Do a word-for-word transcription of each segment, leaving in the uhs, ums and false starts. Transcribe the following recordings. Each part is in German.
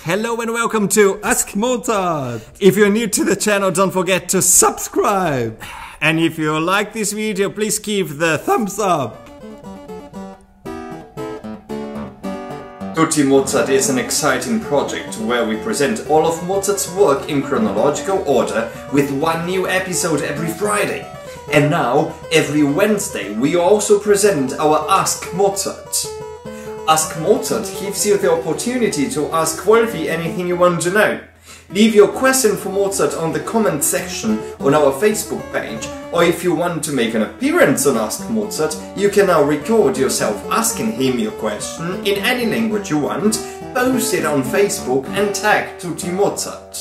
Hello and welcome to Ask Mozart. If you're new to the channel, don't forget to subscribe. And if you like this video, please give the thumbs up. Tutti Mozart is an exciting project where we present all of Mozart's work in chronological order with one new episode every Friday. And now, every Wednesday, we also present our Ask Mozart. Ask Mozart gives you the opportunity to ask Wolfie anything you want to know. Leave your question for Mozart on the comment section on our Facebook page, or if you want to make an appearance on Ask Mozart, you can now record yourself asking him your question in any language you want, post it on Facebook and tag Tutti Mozart.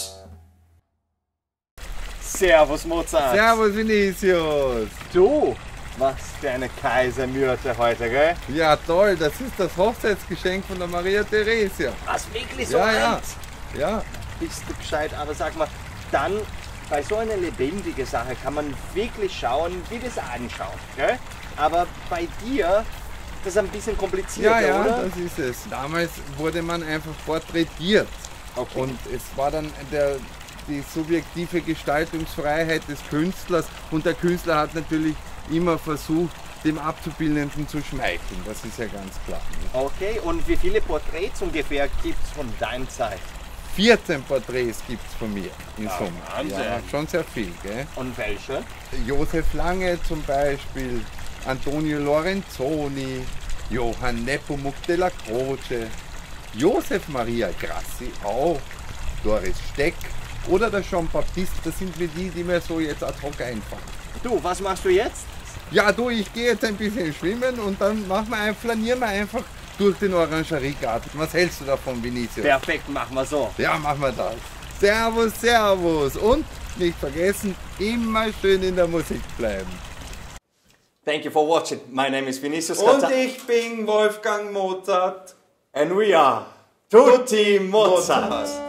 Servus Mozart! Servus Vinicius! Du, was für eine Kaisermyrte heute, gell? Ja toll, das ist das Hochzeitsgeschenk von der Maria Theresia. Was, wirklich so Ja, alt? ja, ja. Bist du gescheit, aber sag mal, dann bei so einer lebendigen Sache kann man wirklich schauen, wie das anschaut, gell? Aber bei dir, das ist ein bisschen komplizierter, Ja, ja, oder? das ist es. Damals wurde man einfach porträtiert. Okay. Und es war dann der, die subjektive Gestaltungsfreiheit des Künstlers und der Künstler hat natürlich immer versucht, dem Abzubildenden zu schmeicheln. Das ist ja ganz klar. Okay, und wie viele Porträts ungefähr gibt es von deiner Zeit? vierzehn Porträts gibt es von mir in Ja, Summe. Wahnsinn. Ja, schon sehr viel. Gell? Und welche? Josef Lange zum Beispiel, Antonio Lorenzoni, Johann Nepomuk della Croce, Josef Maria Grassi auch, Doris Steck oder der Jean-Baptiste, das sind mir die, die mir so jetzt ad hoc einfallen. Du, was machst du jetzt? Ja du, ich gehe jetzt ein bisschen schwimmen und dann machen wir ein, flanieren wir einfach durch den Orangeriegarten. Was hältst du davon, Vinicius? Perfekt, machen wir so. Ja, machen wir das. Servus, servus und nicht vergessen, immer schön in der Musik bleiben. Thank you for watching. My name is Vinicius Und Katta. ich bin Wolfgang Mozart. And we are Tutti Mozart.